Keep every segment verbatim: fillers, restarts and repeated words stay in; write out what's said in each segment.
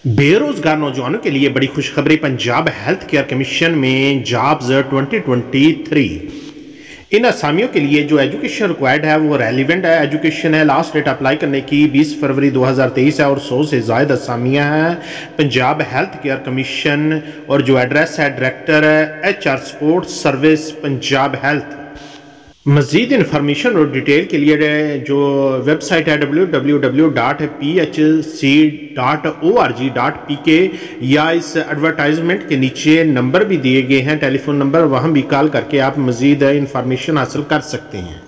बेरोजगार नौजवानों के लिए बड़ी खुशखबरी। पंजाब हेल्थ केयर कमीशन में जॉब्स ट्वेंटी ट्वेंटी थ्री। इन असामियों के लिए जो एजुकेशन रिक्वायर्ड है वो रेलिवेंट है एजुकेशन है। लास्ट डेट अप्लाई करने की बीस फरवरी दो हज़ार तेईस है और सौ से ज़ायद असामियाँ हैं। पंजाब हेल्थ केयर कमीशन और जो एड्रेस है डायरेक्टर है H R support service Punjab health. मज़ीद इन्फॉर्मेशन और डिटेल के लिए जो वेबसाइट है W W W dot P H C dot O R G dot P K या इस एडवर्टाइजमेंट के नीचे नंबर भी दिए गए हैं, टेलीफोन नंबर, वहाँ भी कॉल करके आप मज़ीद इन्फॉर्मेशन हासिल कर सकते हैं।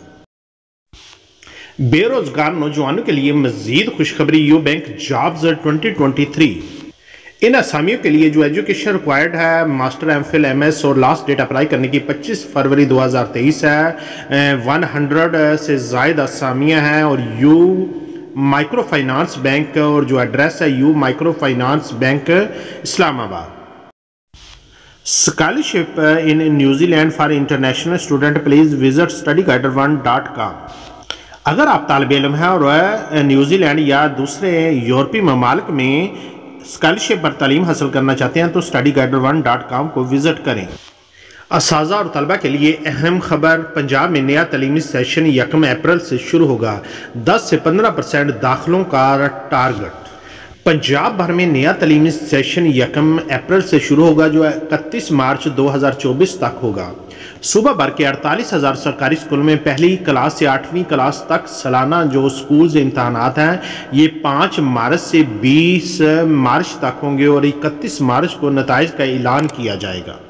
बेरोजगार नौजवानों के लिए मज़ीद खुशखबरी। U bank jobs twenty twenty three. इन असामियों के लिए जो एजुकेशन रिक्वायर्ड है master M Phil M S और लास्ट डेट अप्लाई करने की पच्चीस फरवरी दो हज़ार तेईस है। वन हंड्रेड से ज़ायद असामियाँ हैं और यू माइक्रो फाइनेंस बैंक और जो एड्रेस है U microfinance bank Islamabad. Scholarship in New Zealand for international student please visit study guider one dot com. अगर आप तालिब इल्म हैं और न्यूजीलैंड या दूसरे यूरोपीय ममालिक में स्कॉलरशिप पर तालीम हासिल करना चाहते हैं तो study guider one dot com को विजिट करें। असाजा और तलबा के लिए अहम खबर। पंजाब में नया तालीमी सेशन यकम अप्रैल से शुरू होगा। दस से पंद्रह परसेंट दाखिलों का टारगेट। पंजाब भर में नया तालीमी सेशन यकम अप्रैल से शुरू होगा जो इकतीस मार्च दो हज़ार चौबीस तक होगा। सूबा भर के अड़तालीस हज़ार सरकारी स्कूल में पहली क्लास से आठवीं क्लास तक सालाना जो स्कूल से इम्तहानात हैं ये पाँच मार्च से बीस मार्च तक होंगे और इकतीस मार्च को नताइज का ऐलान किया जाएगा।